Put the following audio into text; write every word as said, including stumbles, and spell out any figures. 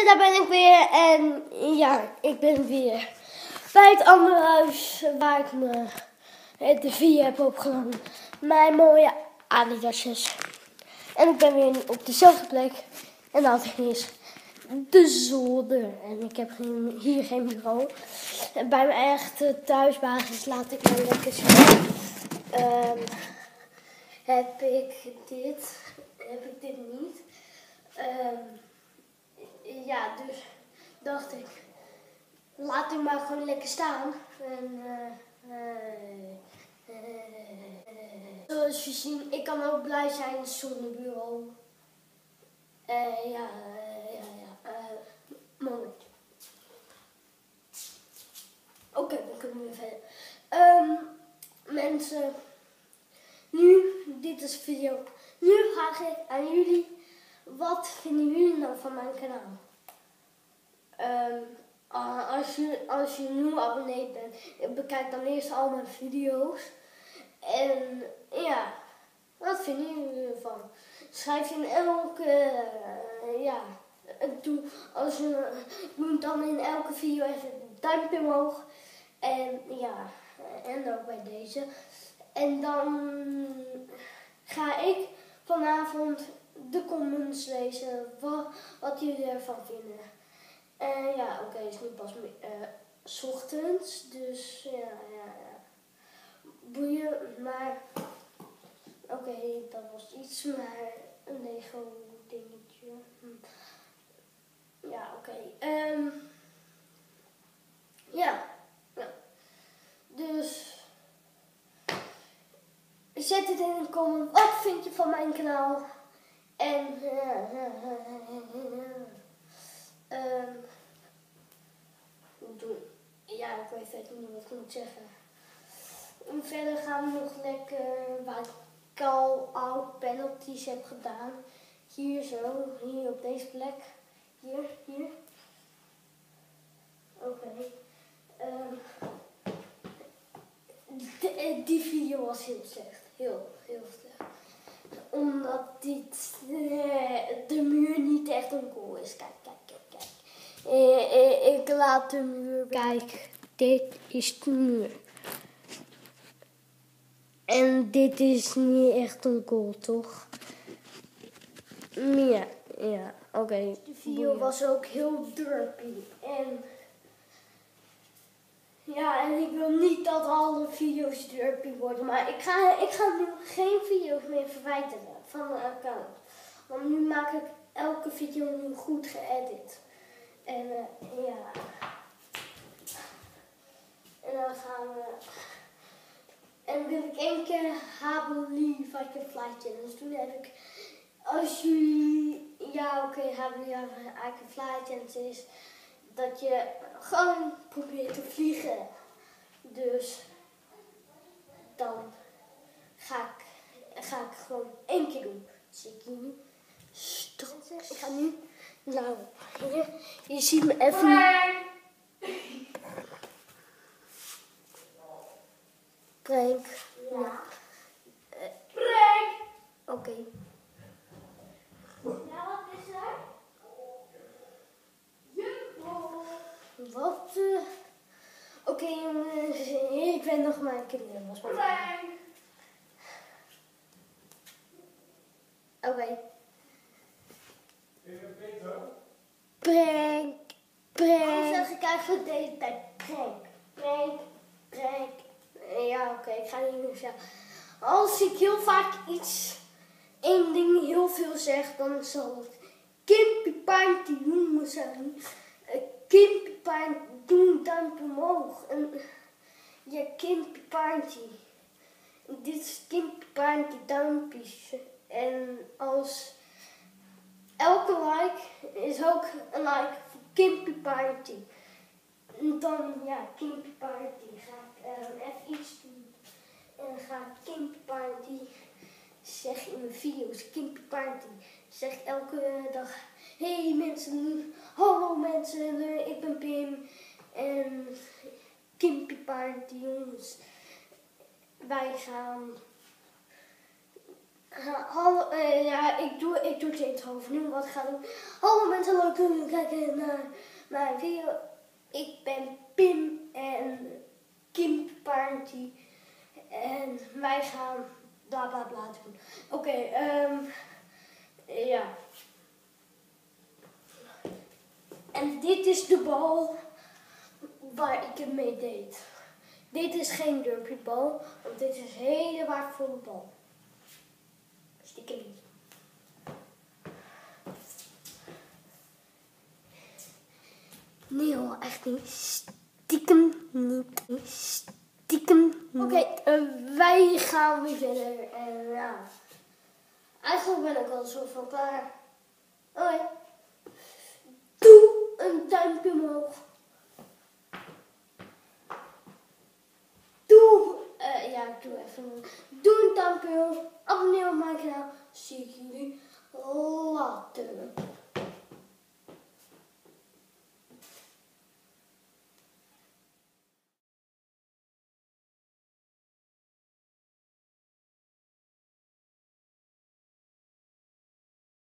daar ben ik weer en ja, ik ben weer bij het andere huis waar ik me de video heb opgenomen. Mijn mooie Adidasjes. En ik ben weer op dezelfde plek en dat is de zolder. En ik heb geen, hier geen bureau. En bij mijn echte thuisbasis laat ik me lekker zien. Um, heb ik dit, heb ik dit niet. Um, Ja, dus dacht ik, laat hem maar gewoon lekker staan. En, uh, uh, uh, uh, zoals je ziet, ik kan ook blij zijn zonder bureau. Uh, ja, uh, ja, ja, uh, moment. Oké, okay, dan kunnen we weer verder. Um, mensen, nu, dit is de video. Nu vraag ik aan jullie, wat vinden jullie nou van mijn kanaal? Um, uh, als, je, als je nieuw abonnee bent, bekijk dan eerst al mijn video's. En ja, wat vinden jullie ervan? Schrijf in elke, uh, ja, doe, als je, doe dan in elke video even een duimpje omhoog. En ja, en ook bij deze. En dan ga ik vanavond de comments lezen, wat, wat jullie ervan vinden. En uh, ja, oké, okay, het is nu pas uh, 's ochtends, dus ja, ja, ja. Boeien, maar oké, okay, dat was iets, maar een Lego dingetje. Hm. Ja, oké. Okay. Um, ja, ja, dus zet het in de comment, wat vind je van mijn kanaal? En uh, uh, uh, uh, uh, um, doen. Ja, ik weet verder niet wat ik moet zeggen. En verder gaan we nog lekker waar ik al oud penalties heb gedaan. Hier zo, hier op deze plek. Hier, hier. Oké. Okay. Um, die video was heel slecht. Heel, heel slecht. Omdat dit, uh, de muur niet echt een goal is. Kijk, kijk, kijk, kijk. Uh, uh, ik laat de muur. Kijk, dit is de muur. En dit is niet echt een goal, toch? Ja, ja, oké. Okay. De video was ook heel derpy. En ja, en ik wil niet dat alle video's derpy worden. Maar ik ga, ik ga nu geen video's meer verwijderen van mijn account. Want nu maak ik elke video nu goed geëdit. En uh, ja. En dan gaan we. En wil ik één keer Habeli Firefly Challenge doen. Heb ik. Als jullie. Ja, oké, okay, Habeli Firefly Challenge is. Dat je gewoon probeert te vliegen. Dus. Dan ga ik. Ga ik gewoon één keer doen. Dus ik nu. Stop. Ik ga nu. Nou, je, je ziet me even. Prank. Ja. Uh, Prank. Oké. Okay. Ja, wat is er? Jumbo. Wat? Uh... Oké, okay, jongens. Ik ben nog maar een kinderen. Was maar Prank. Oké. Okay. Prank. Prank. Waarom zeg ik eigenlijk de hele tijd prank? Prank. Prank. Ja, oké, okay, ik ga niet meer zeggen. Als ik heel vaak iets, één ding heel veel zeg, dan zal het Kimpy Pintje doen zijn. Uh, Kimpy Pintje, doe een duimpje omhoog. En, ja, Kimpy Pintje. Dit is Kimpy Pintje duimpjes. En als elke like is ook een like voor Kimpy Pintje. Dan, ja, Kimpy Pintje ga ik uh, even iets doen. En dan ga ik Kimpy Pintje, zeg in mijn video's, Kimpy Pintje, zeg elke dag, hey mensen, hallo mensen, ik ben Pim. En Kimpy Pintje, jongens, wij gaan Uh, hallo, uh, ja, ik doe, ik doe het intro over nu wat ik ga doen. Hallo mensen, leuk dat jullie kijken naar mijn video. Ik ben Pim en Kim Party. En wij gaan bla bla bla doen. Oké, okay, um, ja. En dit is de bal waar ik het mee deed. Dit is geen derpybal, want dit is een hele waardevolle bal. Stiekem niet. Nee hoor, echt niet. Stiekem niet. Stiekem niet. Oké, okay, uh, wij gaan weer verder. En uh, ja, eigenlijk ben ik al zo van klaar. Oké. Okay. Doe een duimpje omhoog. Doe, uh, ja, doe even. Doe een duimpje omhoog. Abonneer op mijn kanaal. Zie ik jullie later.